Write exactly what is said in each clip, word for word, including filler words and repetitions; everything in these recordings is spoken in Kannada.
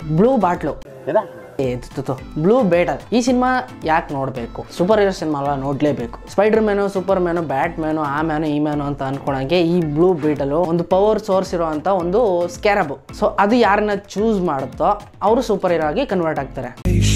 ಬ್ಲೂ ಬಾಟ್ಲು ಬ್ಲೂ ಬೇಟಲ್ ಈ ಸಿನಿಮಾ ಯಾಕೆ ನೋಡಬೇಕು? ಸೂಪರ್ ಹೀರೋ ಸಿನಿಮಾ ಅಲ್ಲ, ನೋಡ್ಲೇಬೇಕು. Spider man, super man, bat man, ಆ ಮ್ಯಾನು ಈ ಮ್ಯಾನು ಅಂತ ಅನ್ಕೊಳಂಗೆ ಈ ಬ್ಲೂ ಬೀಟಲ್ ಒಂದು ಪವರ್ ಸೋರ್ಸ್ ಇರುವಂತ ಒಂದು ಸ್ಕ್ಯಾರಬ್. ಸೊ ಅದು ಯಾರನ್ನ ಚೂಸ್ ಮಾಡುತ್ತೋ ಅವರು ಸೂಪರ್ ಹೀರೋ ಆಗಿ ಕನ್ವರ್ಟ್ ಆಗ್ತಾರೆ.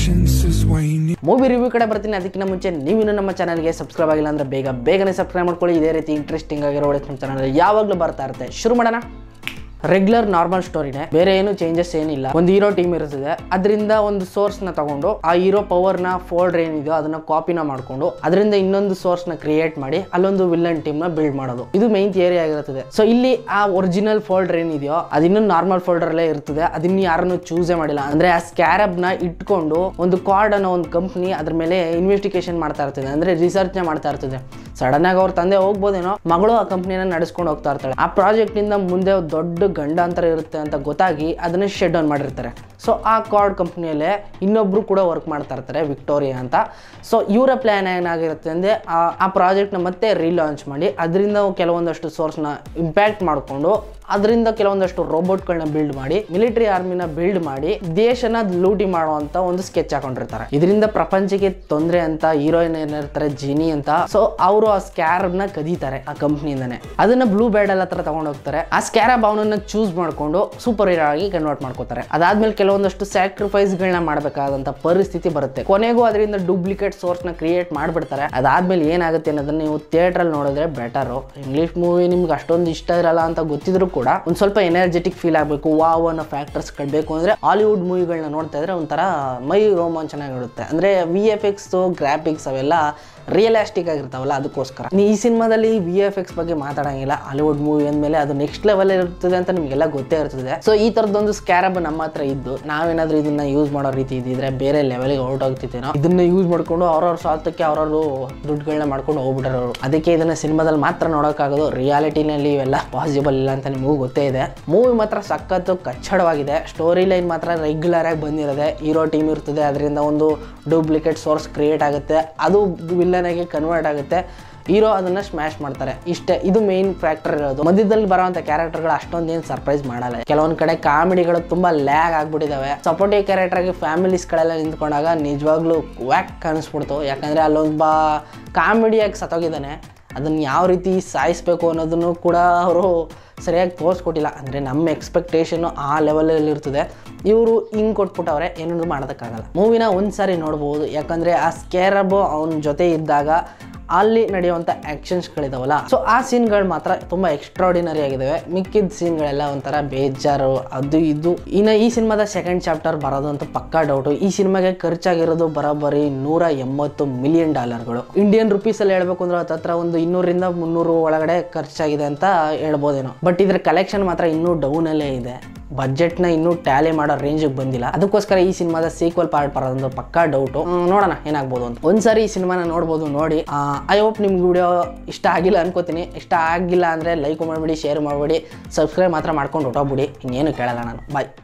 ಮೂವಿ ರಿವ್ಯೂ ಕಡೆ ಬರ್ತೀನಿ. ಅದಕ್ಕಿಂತ ಮುಂಚೆ ನೀವಿನ್ನು ನಮ್ಮ ಚಾನಲ್ಗೆ ಸಬ್ಸ್ಕ್ರೈಬ್ ಆಗಿಲ್ಲ ಅಂದ್ರೆ ಬೇಗ ಬೇಗನೆ ಸಬ್ಸ್ಕ್ರೈಬ್ ಮಾಡ್ಕೊಳ್ಳಿ. ಇದೇ ರೀತಿ ಇಂಟ್ರೆಸ್ಟಿಂಗ್ ಆಗಿರೋ ನಮ್ಮ ಚಾನಲ್ ಯಾವಾಗಲೂ ಬರ್ತಾ ಇರುತ್ತೆ. ಶುರು ಮಾಡೋಣ. ರೆಗ್ಯುಲರ್ ನಾರ್ಮಲ್ ಸ್ಟೋರಿನೇ, ಬೇರೆ ಏನು ಚೇಂಜಸ್ ಏನಿಲ್ಲ. ಒಂದು ಹೀರೋ ಟೀಮ್ ಇರ್ತದೆ, ಅದರಿಂದ ಒಂದು ಸೋರ್ಸ್ ನ ತಗೊಂಡು ಆ ಹೀರೋ ಪವರ್ ನ ಫೋಲ್ಡರ್ ಏನಿದೆಯೋ ಅದನ್ನ ಕಾಪಿನ ಮಾಡ್ಕೊಂಡು ಅದರಿಂದ ಇನ್ನೊಂದು ಸೋರ್ಸ್ ನ ಕ್ರಿಯೇಟ್ ಮಾಡಿ ಅಲ್ಲೊಂದು ವಿಲ್ಲನ್ ಟೀಮ್ ನ ಬಿಲ್ಡ್ ಮಾಡೋದು. ಇದು ಮೈನ್ ಥಿಯರಿ ಆಗಿರುತ್ತದೆ. ಸೊ ಇಲ್ಲಿ ಆ ಒರಿಜಿನಲ್ ಫೋಲ್ಡರ್ ಏನಿದೆಯೋ ಅದಿನ್ನೂ ನಾರ್ಮಲ್ ಫೋಲ್ಡರ್ ಅಲ್ಲೇ ಇರ್ತದೆ. ಅದನ್ನ ಯಾರನ್ನು ಚೂಸೇ ಮಾಡಿಲ್ಲ. ಅಂದ್ರೆ ಆ ಸ್ಕ್ಯಾರಬ್ ನ ಇಟ್ಕೊಂಡು ಒಂದು ಕಾರ್ಡ್ ಅನ್ನೋ ಒಂದು ಕಂಪ್ನಿ ಅದ್ರ ಮೇಲೆ ಇನ್ವೆಸ್ಟಿಗೇಷನ್ ಮಾಡ್ತಾ ಇರ್ತದೆ, ಅಂದ್ರೆ ರಿಸರ್ಚ್ ನ ಮಾಡ್ತಾ ಇರ್ತದೆ. ಸಡನ್ ಆಗಿ ಅವ್ರ ತಂದೆ ಹೋಗ್ಬೋದೇನೋ, ಮಗಳು ಆ ಕಂಪ್ನಿನ ನಡೆಸ್ಕೊಂಡು ಹೋಗ್ತಾ ಇರ್ತಾಳೆ. ಆ ಪ್ರಾಜೆಕ್ಟ್ ಇಂದ ಮುಂದೆ ದೊಡ್ಡ ಗಂಡಾಂತರ ಇರುತ್ತೆ ಅಂತ ಗೊತ್ತಾಗಿ ಅದನ್ನ ಶಟ್ ಡೌನ್ ಮಾಡಿರ್ತಾರೆ. ಸೊ ಆ ಕಾರ್ಡ್ ಕಂಪ್ನಿಯಲ್ಲೇ ಇನ್ನೊಬ್ರು ಕೂಡ ವರ್ಕ್ ಮಾಡ್ತಾ ಇರ್ತಾರೆ, ವಿಕ್ಟೋರಿಯಾ ಅಂತ. ಸೊ ಇವರ ಪ್ಲಾನ್ ಏನಾಗಿರುತ್ತೆ ಅಂದ್ರೆ ಆ ಪ್ರಾಜೆಕ್ಟ್ನ ಮತ್ತೆ ರೀಲಾಂಚ್ ಮಾಡಿ ಅದರಿಂದ ಕೆಲವೊಂದಷ್ಟು ಸೋರ್ಸ್ನ ಇಂಪ್ಯಾಕ್ಟ್ ಮಾಡಿಕೊಂಡು ಅದರಿಂದ ಕೆಲವೊಂದಷ್ಟು ರೋಬೋಟ್ಗಳನ್ನ ಬಿಲ್ಡ್ ಮಾಡಿ ಮಿಲಿಟರಿ ಆರ್ಮಿನ ಬಿಲ್ಡ್ ಮಾಡಿ ದೇಶನ ಲೂಟಿ ಮಾಡುವಂತ ಒಂದು ಸ್ಕೆಚ್ ಹಾಕೊಂಡಿರ್ತಾರೆ. ಇದರಿಂದ ಪ್ರಪಂಚಕ್ಕೆ ತೊಂದರೆ ಅಂತ ಹೀರೋಯಿನ್ ಏನಿರ್ತಾರೆ ಜಿನಿ ಅಂತ. ಸೊ ಅವರು ಆ ಸ್ಕ್ಯಾರಬ್ ನ ಕದೀತಾರೆ ಆ ಕಂಪ್ನಿಯಿಂದಾನೆ. ಅದನ್ನ ಬ್ಲೂ ಬೇಡಲ್ ಹತ್ರ ತಗೊಂಡು ಹೋಗ್ತಾರೆ. ಆ ಸ್ಕ್ಯಾರಬ್ ಅವನನ್ನ ಚೂಸ್ ಮಾಡ್ಕೊಂಡು ಸೂಪರ್ ಹೀರೋ ಆಗಿ ಕನ್ವರ್ಟ್ ಮಾಡ್ಕೋತಾರೆ. ಅದಾದ್ಮೇಲೆ ಕೆಲವೊಂದಷ್ಟು ಸ್ಯಾಕ್ರಿಫೈಸ್ ಗಳನ್ನ ಮಾಡಬೇಕಾದಂತ ಪರಿಸ್ಥಿತಿ ಬರುತ್ತೆ. ಕೊನೆಗೂ ಅದರಿಂದ ಡೂಪ್ಲಿಕೇಟ್ ಸೋರ್ಸ್ ನ ಕ್ರಿಯೇಟ್ ಮಾಡ್ಬಿಡ್ತಾರೆ. ಅದಾದ್ಮೇಲೆ ಏನಾಗುತ್ತೆ ಅನ್ನೋದನ್ನ ನೀವು ಥಿಯೇಟರ್ ಅಲ್ಲಿ ನೋಡಿದ್ರೆ ಬೆಟರ್. ಇಂಗ್ಲಿಷ್ ಮೂವಿ ನಿಮ್ಗೆ ಅಷ್ಟೊಂದು ಇಷ್ಟ ಇರಲ್ಲ ಅಂತ ಗೊತ್ತಿದ್ರು ಕೂಡ ಒಂದ್ ಸ್ವಲ್ಪ ಎನರ್ಜೆಟಿಕ್ ಫೀಲ್ ಆಗಬೇಕು, ವಾವ್ ಅನ್ನೋ ಫ್ಯಾಕ್ಟರ್ಸ್ ಕಟ್ಬೇಕು ಅಂದ್ರೆ ಹಾಲಿವುಡ್ ಮೂವಿಗಳನ್ನ ನೋಡ್ತಾ ಇದ್ರೆ ಒಂಥರ ಮೈ ರೋಮಾಂಚನಾಗಿರುತ್ತೆ. ಅಂದ್ರೆ ವಿ ಎಫ್ ಎಕ್ಸ್ ಗ್ರಾಫಿಕ್ಸ್ ಅವೆಲ್ಲ ರಿಯಲಿಸ್ಟಿಕ್ ಆಗಿರ್ತಾವಲ್ಲ, ಅದಕ್ಕೋಸ್ಕರ ಈ ಸಿನಿಮಾದಲ್ಲಿ ವಿ ಎಫ್ ಎಕ್ಸ್ ಬಗ್ಗೆ ಮಾತಾಡಂಗಿಲ್ಲ. ಹಾಲಿವುಡ್ ಮೂವಿ ಅಂದಮೇಲೆ ಅದು ನೆಕ್ಸ್ಟ್ ಲೆವೆಲ್ ಇರ್ತದೆ ಅಂತ ನಿಮಗೆಲ್ಲ ಗೊತ್ತೇ ಇರ್ತದೆ. ಸೊ ಈ ತರದೊಂದು ಸ್ಕ್ಯಾರಬ್ ನಮ್ಮ ಹತ್ರ ಇದ್ದು ನಾವೇನಾದ್ರೂ ಇದನ್ನ ಯೂಸ್ ಮಾಡೋ ರೀತಿ ಇದ್ದಿದ್ರೆ ಬೇರೆ ಲೆವೆಲ್ಗೆ ಔಟ್ ಆಗ್ತಿತ್ತೇನೋ. ಇದನ್ನ ಯೂಸ್ ಮಾಡ್ಕೊಂಡು ಅವ್ರವ್ರ ಸ್ವಾರ್ಥಕ್ಕೆ ಅವ್ರವ್ರು ದುಡ್ಡುಗಳನ್ನ ಮಾಡ್ಕೊಂಡು ಹೋಗ್ಬಿಟ್ಟಾರ. ಅದಕ್ಕೆ ಇದನ್ನ ಸಿನಿಮಾದಲ್ಲಿ ಮಾತ್ರ ನೋಡೋಕ್ಕಾಗೋದು. ರಿಯಾಲಿಟಿನಲ್ಲಿ ಇವೆಲ್ಲ ಪಾಸಿಬಲ್ ಇಲ್ಲ ಅಂತ ನಿಮಗೂ ಗೊತ್ತೇ ಇದೆ. ಮೂವಿ ಮಾತ್ರ ಸಖತ್ತು ಕಚ್ಚಡವಾಗಿದೆ. ಸ್ಟೋರಿ ಲೈನ್ ಮಾತ್ರ ರೆಗ್ಯುಲರ್ ಆಗಿ ಬಂದಿರೋದೆ. ಹೀರೋ ಟೀಮ್ ಇರ್ತದೆ, ಅದರಿಂದ ಒಂದು ಡೂಪ್ಲಿಕೇಟ್ ಸೋರ್ಸ್ ಕ್ರಿಯೇಟ್ ಆಗುತ್ತೆ, ಅದು ವಿಲ್ಲನ್ ಆಗಿ ಕನ್ವರ್ಟ್ ಆಗುತ್ತೆ, ಹೀರೋ ಅದನ್ನ ಸ್ಮ್ಯಾಶ್ ಮಾಡ್ತಾರೆ. ಇಷ್ಟೇ, ಇದು ಮೇನ್ ಫ್ಯಾಕ್ಟರ್ ಇರೋದು. ಮಧ್ಯದಲ್ಲಿ ಬರುವಂತ ಕ್ಯಾರೆಕ್ಟರ್ಗಳು ಅಷ್ಟೊಂದೇನು ಸರ್ಪ್ರೈಸ್ ಮಾಡಲ್ಲ. ಕೆಲವೊಂದ್ ಕಡೆ ಕಾಮಿಡಿಗಳು ತುಂಬಾ ಲ್ಯಾಗ್ ಆಗ್ಬಿಟ್ಟಿದಾವೆ. ಸಪೋರ್ಟಿವ್ ಕ್ಯಾರೆಕ್ಟರ್ ಆಗಿ ಫ್ಯಾಮಿಲೀಸ್ ಗಳೆಲ್ಲ ನಿಂತ್ಕೊಂಡಾಗ ನಿಜವಾಗ್ಲೂ ವ್ಯಾಕ್ ಅನಿಸ್ಬಿಡ್ತು. ಯಾಕಂದ್ರೆ ಅಲ್ಲೊಬ್ಬ ಕಾಮಿಡಿಯಾಗಿ ಸತ್ತೋಗಿದ್ದಾನೆ, ಅದನ್ನ ಯಾವ ರೀತಿ ಸಾಯಿಸ್ಬೇಕು ಅನ್ನೋದನ್ನು ಕೂಡ ಅವರು ಸರಿಯಾಗಿ ತೋರಿಸ್ಕೊಟ್ಟಿಲ್ಲ. ಅಂದರೆ ನಮ್ಮ ಎಕ್ಸ್ಪೆಕ್ಟೇಷನ್ನು ಆ ಲೆವೆಲಲ್ಲಿ ಇರ್ತದೆ, ಇವರು ಹಿಂಗೆ ಕೊಟ್ಬಿಟ್ಟವ್ರೆ, ಏನಾದ್ರು ಮಾಡೋದಕ್ಕಾಗಲ್ಲ. ಮೂವಿನ ಒಂದು ಸಾರಿ ನೋಡ್ಬೋದು, ಯಾಕಂದರೆ ಆ ಸ್ಕ್ಯಾರಬ್ ಅವನ ಜೊತೆ ಇದ್ದಾಗ ಅಲ್ಲಿ ನಡೆಯುವಂಥ ಆ್ಯಕ್ಷನ್ಸ್ಗಳಿದಾವಲ್ಲ, ಸೊ ಆ ಸೀನ್ಗಳು ಮಾತ್ರ ತುಂಬ ಎಕ್ಸ್ಟ್ರಾರ್ಡಿನರಿ ಆಗಿದ್ದಾವೆ. ಮಿಕ್ಕಿದ ಸೀನ್ಗಳೆಲ್ಲ ಒಂಥರ ಬೇಜಾರು, ಅದು ಇದು. ಇನ್ನು ಈ ಸಿನಿಮಾದ ಸೆಕೆಂಡ್ ಚಾಪ್ಟರ್ ಬರೋದು ಅಂತ ಪಕ್ಕಾ ಡೌಟು. ಈ ಸಿನಿಮಾಗೆ ಖರ್ಚಾಗಿರೋದು ಬರೋಬ್ಬರಿ ನೂರ ಎಂಬತ್ತು ಮಿಲಿಯನ್ ಡಾಲರ್ಗಳು. ಇಂಡಿಯನ್ ರುಪೀಸಲ್ಲಿ ಹೇಳ್ಬೇಕು ಅಂದ್ರೆ ಹತ್ರ ಒಂದು ಇನ್ನೂರಿಂದ ಮುನ್ನೂರು ಒಳಗಡೆ ಖರ್ಚಾಗಿದೆ ಅಂತ ಹೇಳ್ಬೋದೇನೋ. ಬಟ್ ಇದ್ರ ಕಲೆಕ್ಷನ್ ಮಾತ್ರ ಇನ್ನೂ ಡೌನಲ್ಲೇ ಇದೆ. ಬಜೆಟ್ನ ಇನ್ನೂ ಟ್ಯಾಲಿ ಮಾಡೋ ರೇಂಜಿಗೆ ಬಂದಿಲ್ಲ. ಅದಕ್ಕೋಸ್ಕರ ಈ ಸಿನಿಮಾದ ಸೀಕ್ವಲ್ ಪಾರ್ಟ್ ಬರೋದು ಪಕ್ಕಾ ಡೌಟು. ನೋಡೋಣ ಏನಾಗ್ಬೋದು ಅಂತ. ಒಂದ್ಸಾರಿ ಈ ಸಿನಿಮಾನ ನೋಡ್ಬೋದು, ನೋಡಿ. ಐ ಹೋಪ್ ನಿಮ್ಗೆ ವಿಡಿಯೋ ಇಷ್ಟ ಆಗಿಲ್ಲ ಅನ್ಕೋತೀನಿ. ಇಷ್ಟ ಆಗಿಲ್ಲ ಅಂದರೆ ಲೈಕ್ ಮಾಡಿಬಿಡಿ, ಶೇರ್ ಮಾಡಿಬಿಡಿ, ಸಬ್ಸ್ಕ್ರೈಬ್ ಮಾತ್ರ ಮಾಡ್ಕೊಂಡು ಹೊಟ್ಟೋಗ್ಬಿಡಿ. ಇನ್ನೇನು ಕೇಳಲ್ಲ ನಾನು. ಬಾಯ್.